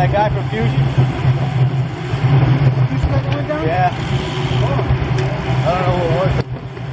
that guy from Fusion. Fusion guy that went down? Yeah. Oh. I don't know who it was.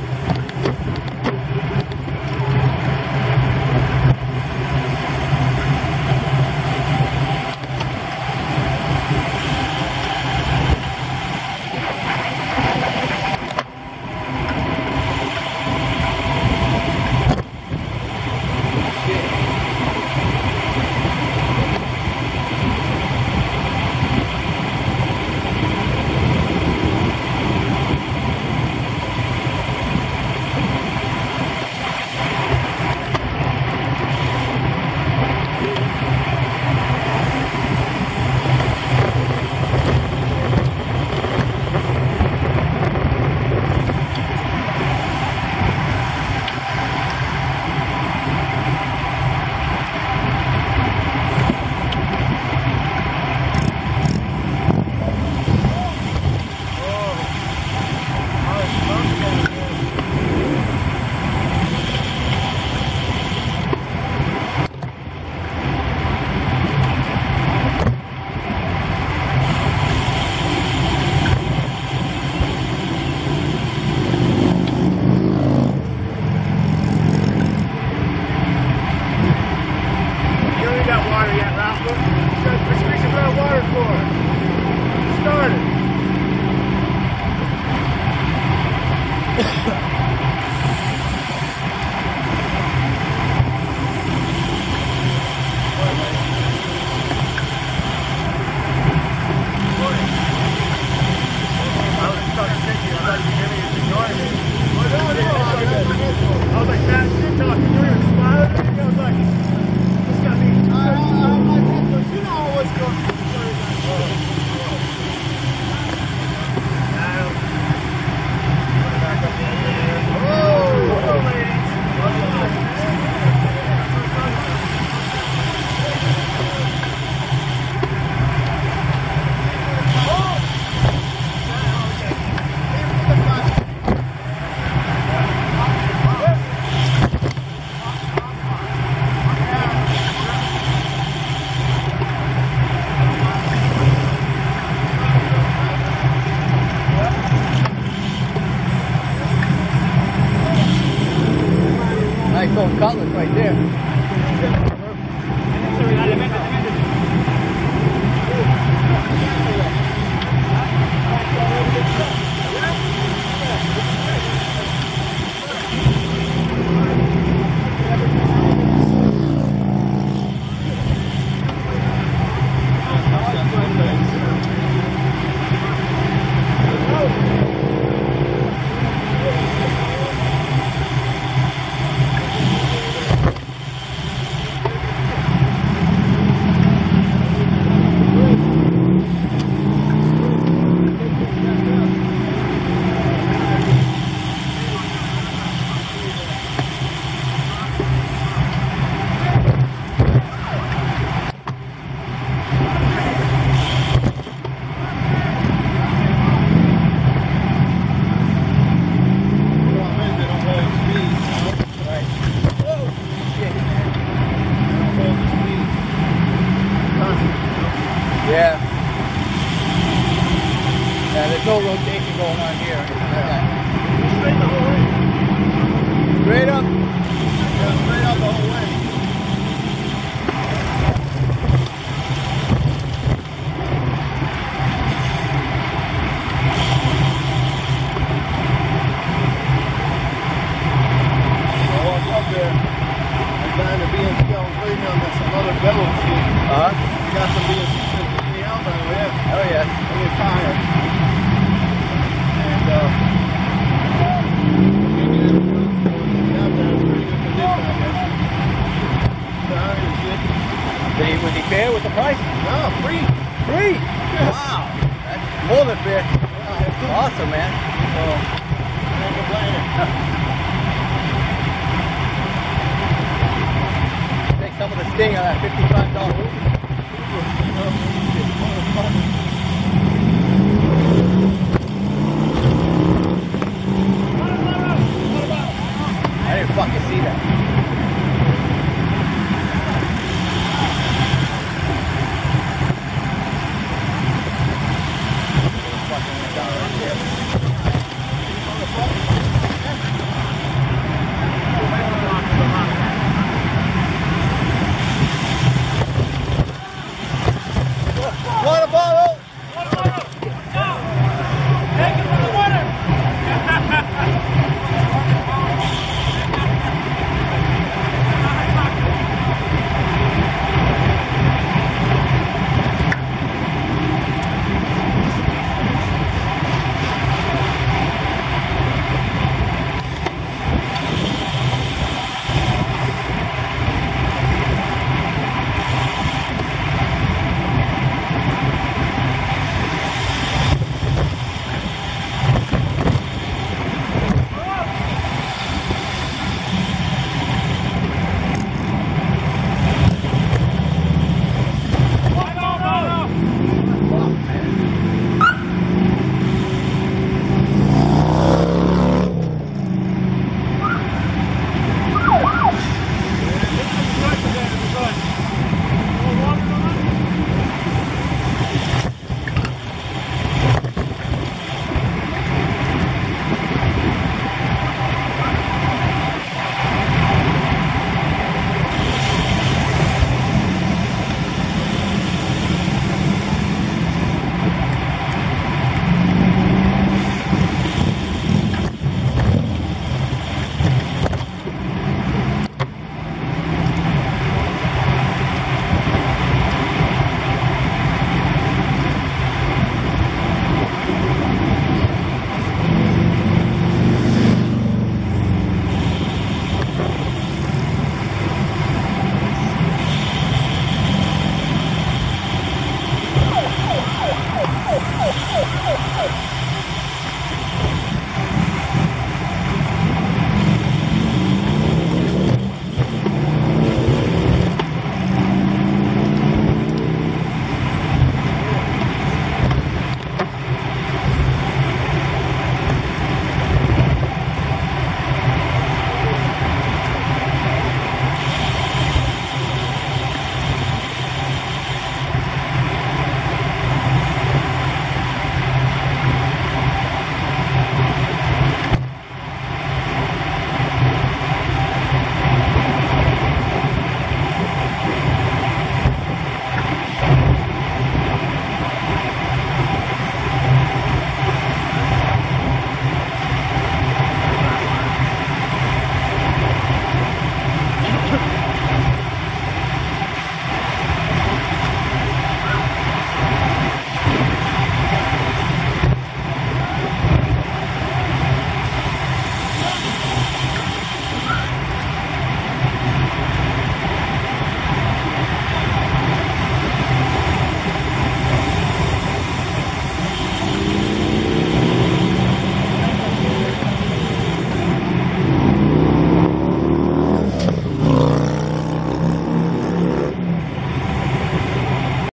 Nice old cutlass right there. Yeah. Yeah, there's no rotation going on here. Straight the whole way. Straight up. Yeah, straight up the whole way. I walked up there. I found the BNC. I was waiting on some other bellow shit. Uh-huh. Got some BNC sitting me out by the way. Oh yeah. I'm getting tired. And Was he fair with the price? no, free. Free? Yeah. Wow. That's more than fair. Yeah, Awesome, man. I'm complaining. Take some of the sting out of that $55 Uber.